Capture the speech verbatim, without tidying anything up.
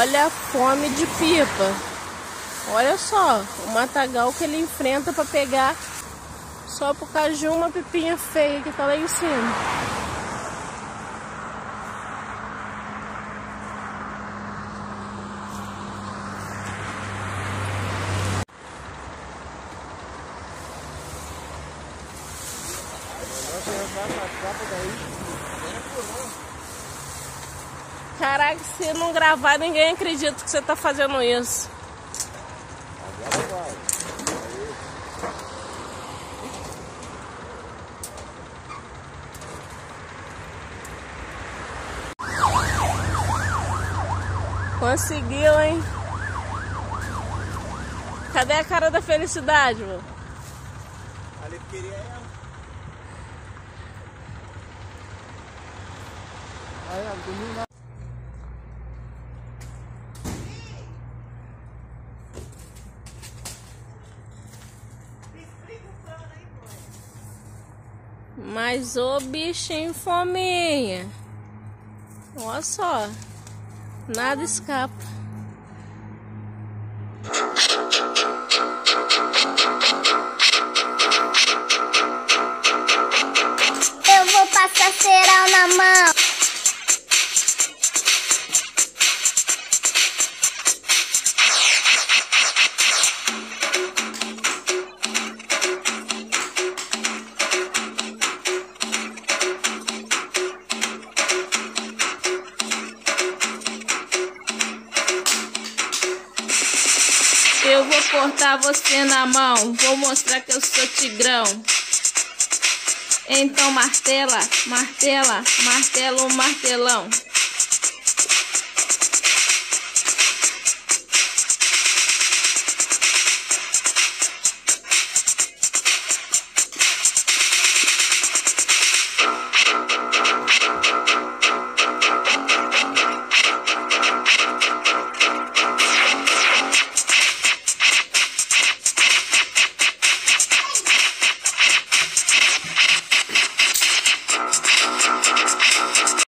Olha a fome de pipa. Olha só o matagal que ele enfrenta para pegar só por causa de uma pipinha feia que tá lá em cima. Caraca, se não gravar, ninguém acredita que você tá fazendo isso. Agora vai. Conseguiu, hein? Cadê a cara da felicidade, mano? Ali queria ela. Aí, ó, dormiu na... Mas ô bichinho fominha. Olha só. Nada escapa. Eu vou passar cereal na mão. Eu vou cortar você na mão, vou mostrar que eu sou tigrão. Então martela, martela, martela o martelão.